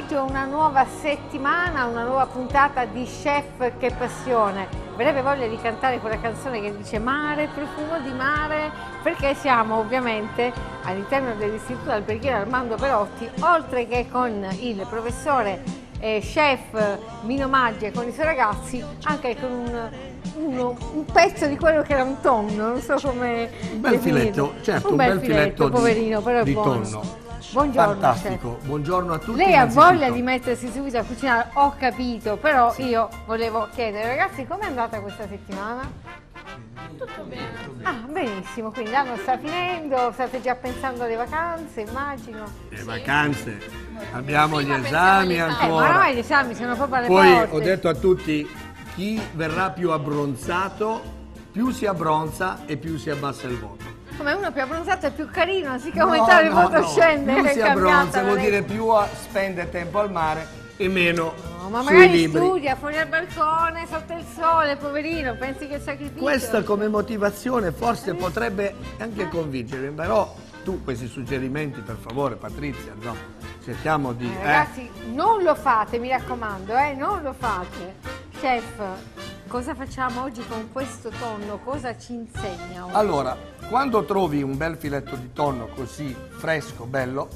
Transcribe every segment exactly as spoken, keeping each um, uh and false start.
pomeriggio, una nuova settimana, una nuova puntata di Chef che passione. Avrebbe voglia di cantare quella canzone che dice mare, profumo di mare, perché siamo ovviamente all'interno dell'Istituto Alberghiero Armando Perotti, oltre che con il professore eh, chef Mino Maggi e con i suoi ragazzi, anche con un, uno, un pezzo di quello che era un tonno, non so come un bel filetto, certo, un, un bel, bel filetto, filetto poverino, di, però è di buono. tonno. Buongiorno, fantastico, chef. Buongiorno a tutti. Lei ha voglia di mettersi subito a cucinare, ho capito, però sì. Io volevo chiedere, ragazzi, com'è andata questa settimana? Tutto bene. Ah, benissimo, quindi l'anno sta finendo, state già pensando alle vacanze, immagino. Le sì. vacanze, abbiamo Prima gli esami ancora. Eh, ma ormai gli esami sono proprio alle Poi porte. ho detto a tutti, chi verrà più abbronzato, più si abbronza e più si abbassa il voto. Come uno più abbronzato e più carino, anziché aumentare il voto no. scende. Più è si abbronza vuol lei. dire più spende tempo al mare e meno no, ma sui magari libri. studia fuori al balcone, sotto il sole, poverino, pensi che il sacrificio... Questa come motivazione forse potrebbe anche convincere, però tu questi suggerimenti per favore Patrizia, no? Cerchiamo di... Eh, ragazzi, eh. non lo fate, mi raccomando, eh, non lo fate. Chef, cosa facciamo oggi con questo tonno? Cosa ci insegna oggi? Allora, quando trovi un bel filetto di tonno così fresco, bello,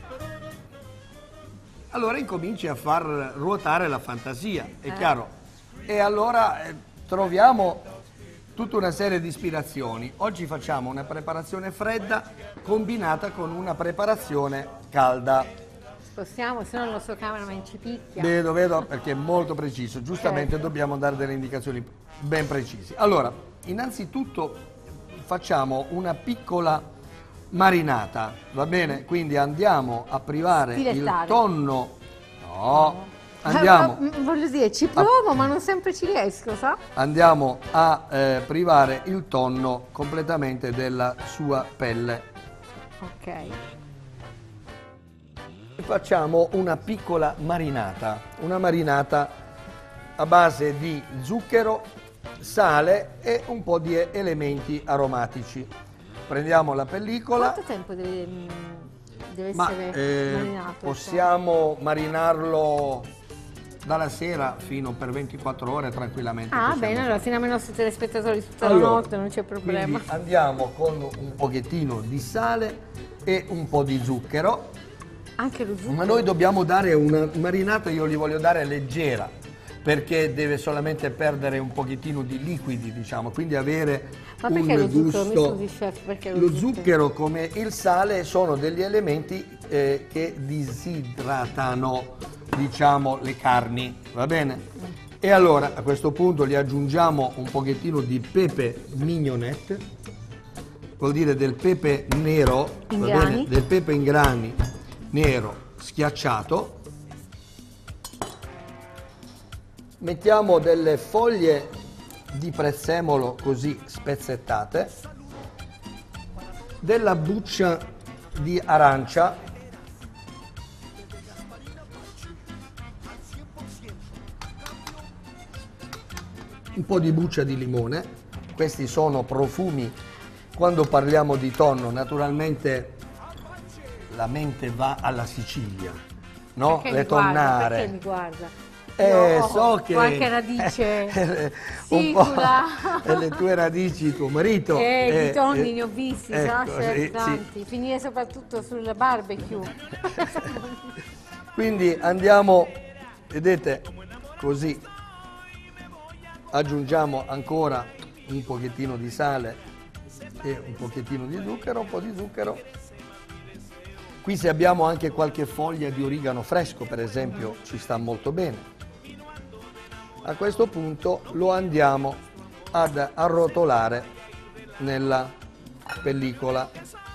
allora incominci a far ruotare la fantasia, è eh. chiaro. E allora eh, troviamo tutta una serie di ispirazioni. Oggi facciamo una preparazione fredda combinata con una preparazione calda. Spostiamo, se no il nostro cameraman ci picchia. Vedo, vedo, perché è molto preciso. Giustamente certo. Dobbiamo dare delle indicazioni ben precise. Allora, innanzitutto facciamo una piccola marinata, va bene? Quindi andiamo a privare Stilettare. il tonno. No, andiamo. Ma, ma, voglio dire, ci provo, a... ma non sempre ci riesco, sa? Andiamo a eh, privare il tonno completamente della sua pelle. Ok. Facciamo una piccola marinata, una marinata a base di zucchero, sale e un po' di elementi aromatici. Prendiamo la pellicola. Quanto tempo deve, deve ma, essere eh, marinato? Possiamo marinarlo dalla sera fino per ventiquattro ore tranquillamente. Ah, bene, allora teniamo i nostri telespettatori tutta allora, la notte, non c'è problema. Andiamo con un pochettino di sale e un po' di zucchero. Anche lo zucchero? Ma noi dobbiamo dare una marinata, io gli voglio dare leggera, perché deve solamente perdere un pochettino di liquidi, diciamo, quindi avere Ma un perché lo gusto. Zucchero? Mi scusi, chef, perché lo, lo zucchero? zucchero come il sale sono degli elementi eh, che disidratano, diciamo, le carni, va bene? E allora a questo punto gli aggiungiamo un pochettino di pepe mignonette, vuol dire del pepe nero, in va grani. bene? Del pepe in grani nero schiacciato. Mettiamo delle foglie di prezzemolo così spezzettate, della buccia di arancia, un po' di buccia di limone. Questi sono profumi. Quando parliamo di tonno, naturalmente la mente va alla Sicilia, no? Perché Le mi guarda? tonnare. Perché mi guarda? Eh, no, so che qualche radice un po' le tue radici, tuo marito. Eh, eh, di tonni eh, ne ho visti, ecco, sa, chef, sì, tanti. sì. Finire soprattutto sul barbecue. Quindi andiamo, vedete, così. Aggiungiamo ancora un pochettino di sale e un pochettino di zucchero, un po' di zucchero. Qui se abbiamo anche qualche foglia di origano fresco, per esempio, ci sta molto bene. A questo punto lo andiamo ad arrotolare nella pellicola.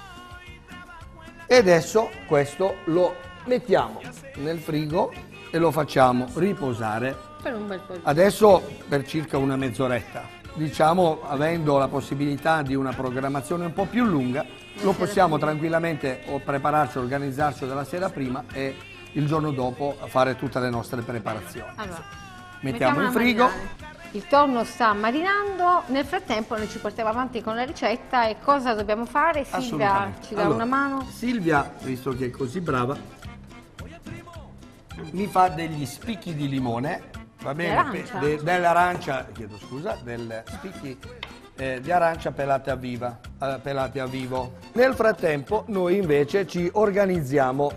E adesso questo lo mettiamo nel frigo e lo facciamo riposare. Per un bel po' di... Adesso per circa una mezz'oretta. Diciamo, avendo la possibilità di una programmazione un po' più lunga, lo possiamo tranquillamente o prepararci, organizzarci dalla sera prima e il giorno dopo fare tutte le nostre preparazioni. Allora, mettiamo in frigo. Marinare. Il tonno sta marinando, nel frattempo noi ci portiamo avanti con la ricetta e cosa dobbiamo fare? Silvia ci dà allora, una mano? Silvia, visto che è così brava, mi fa degli spicchi di limone, va bene? De, dell'arancia, chiedo scusa, del spicchi eh, di arancia pelate a, viva, eh, pelate a vivo. Nel frattempo noi invece ci organizziamo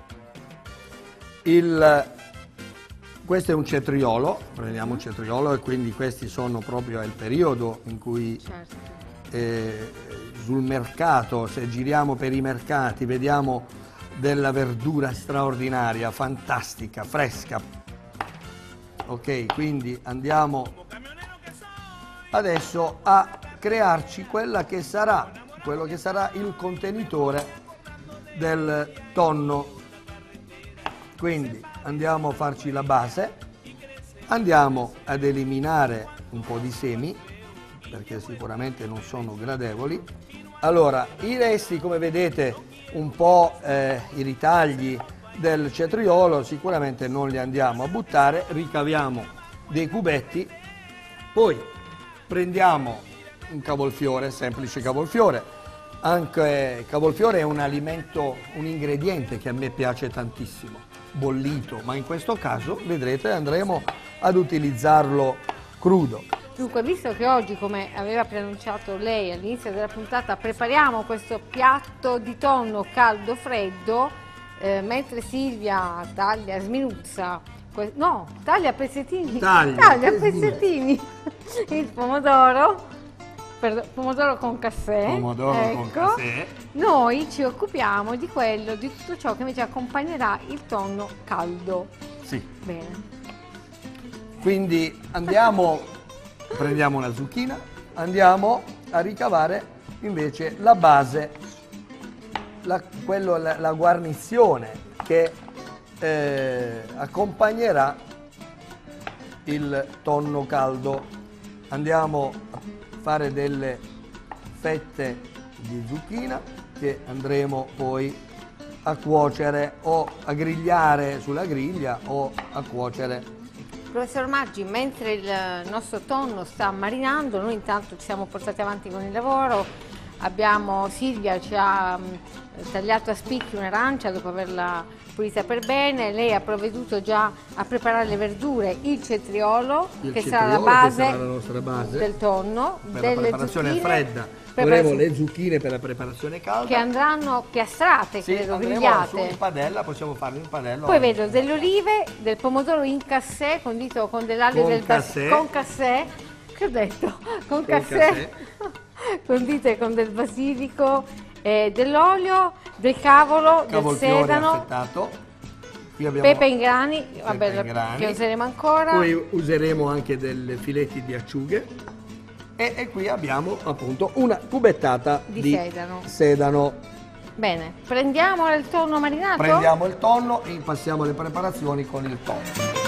il... Questo è un cetriolo, prendiamo un cetriolo e quindi questi sono proprio il periodo in cui certo. eh, sul mercato, se giriamo per i mercati, vediamo della verdura straordinaria, fantastica, fresca. Ok, quindi andiamo adesso a crearci quella che sarà, quello che sarà il contenitore del tonno. Quindi andiamo a farci la base, andiamo ad eliminare un po' di semi, perché sicuramente non sono gradevoli. Allora, i resti, come vedete, un po' eh, i ritagli del cetriolo, sicuramente non li andiamo a buttare, ricaviamo dei cubetti, poi prendiamo un cavolfiore, semplice cavolfiore. Anche il cavolfiore è un alimento, un ingrediente che a me piace tantissimo, bollito, ma in questo caso vedrete andremo ad utilizzarlo crudo. Dunque, visto che oggi, come aveva preannunciato lei all'inizio della puntata, prepariamo questo piatto di tonno caldo-freddo, eh, mentre Silvia taglia, sminuzza, no, taglia a pezzettini, taglia, taglia a pezzettini il pomodoro, per, pomodoro con cassè, pomodoro ecco. con cassè. Noi ci occupiamo di quello, di tutto ciò che invece accompagnerà il tonno caldo. Sì. Bene. Quindi andiamo... Prendiamo una zucchina, andiamo a ricavare invece la base, la, quello, la, la guarnizione che eh, accompagnerà il tonno caldo. Andiamo a fare delle fette di zucchina che andremo poi a cuocere o a grigliare sulla griglia o a cuocere. Professor Maggi, mentre il nostro tonno sta marinando, noi intanto ci siamo portati avanti con il lavoro. Abbiamo, Silvia ci ha mh, tagliato a spicchi un'arancia dopo averla pulita per bene. Lei ha provveduto già a preparare le verdure, il cetriolo, il che, cetriolo sarà la base, che sarà la nostra base del tonno, per delle la preparazione zucchine, fredda. Dovremo le zucchine per la preparazione calda. Che andranno piastrate, sì, credo, grigliate. Su in padella, possiamo farle in padella. Poi vedo delle olive, del pomodoro in cassè, condito con dell'aglio del cassè. Con cassè. Che ho detto? Con, con cassè. cassè. Condite con del basilico, eh, dell'olio, del cavolo, del sedano. Affettato. Qui abbiamo pepe in grani, pepe vabbè, in grani. che useremo ancora. Poi useremo anche dei filetti di acciughe. E, e qui abbiamo appunto una cubettata di, di sedano. sedano. Bene, prendiamo il tonno marinato? Prendiamo il tonno e passiamo alle preparazioni con il tonno.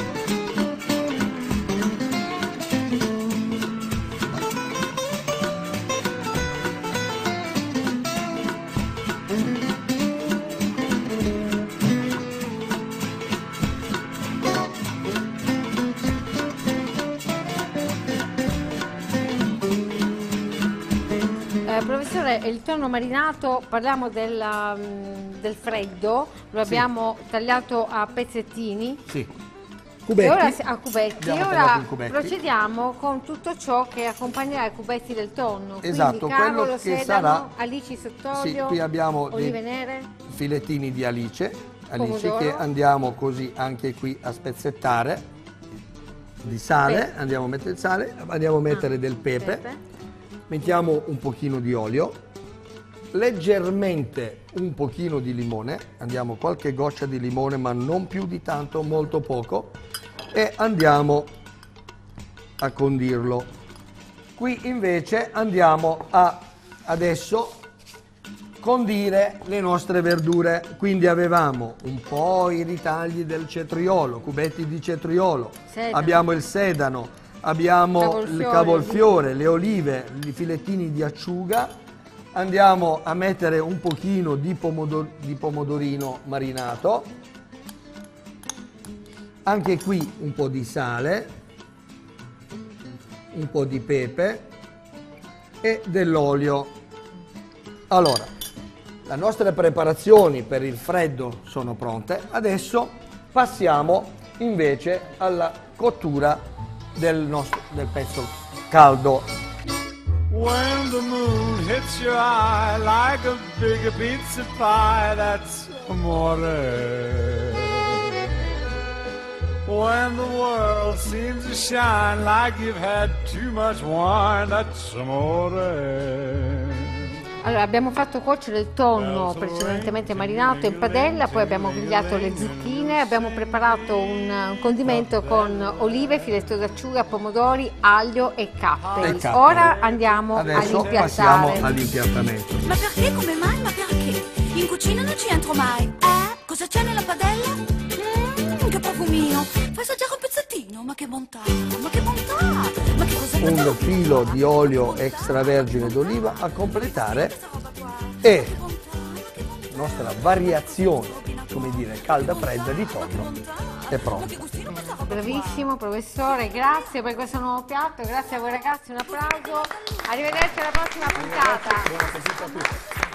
Professore, il tonno marinato, parliamo del, um, del freddo, lo abbiamo sì. tagliato a pezzettini. Sì. Cubetti. E ora, a cubetti. E ora cubetti. procediamo con tutto ciò che accompagnerà i cubetti del tonno. Esatto, quindi cavolo, quello che sedano, sarà alici sott'olio, sì, qui abbiamo olive nere, filettini di alice, alice pomodoro. Che andiamo così anche qui a spezzettare, di sale, pepe. andiamo a mettere il sale, andiamo a mettere ah, del pepe. pepe. Mettiamo un pochino di olio, leggermente un pochino di limone, andiamo qualche goccia di limone ma non più di tanto, molto poco, e andiamo a condirlo. Qui invece andiamo a adesso condire le nostre verdure, quindi avevamo un po' i ritagli del cetriolo, cubetti di cetriolo, sedano. Abbiamo il sedano, abbiamo cavolfiore, il cavolfiore, le olive, i filettini di acciuga, andiamo a mettere un pochino di, pomodor di pomodorino marinato, anche qui un po' di sale, un po' di pepe e dell'olio. Allora, le nostre preparazioni per il freddo sono pronte, adesso passiamo invece alla cottura del nostro del pezzo caldo. When the moon hits your eye like a big pizza pie, that's amore. When the world seems to shine like you've had too much wine, that's amore. Allora, abbiamo fatto cuocere il tonno precedentemente marinato in padella, poi abbiamo grigliato le zucchine, abbiamo preparato un, un condimento con olive, filetto d'acciuga, pomodori, aglio e capperi. E capperi. Ora andiamo Adesso all'impiattare. passiamo all'impiattamento. Ma perché? Come mai? Ma perché? In cucina non ci entro mai. Eh? Cosa c'è nella padella? Mmm, che profumino. Fai assaggiare un pezzettino. Ma che bontà, ma che bontà. Ma che cos'è? Un filo di olio extravergine d'oliva a completare e la nostra variazione, come dire, calda-fredda di tonno è pronta. Bravissimo professore, grazie per questo nuovo piatto, grazie a voi ragazzi, un applauso, arrivederci alla prossima puntata. Buon appetito a tutti.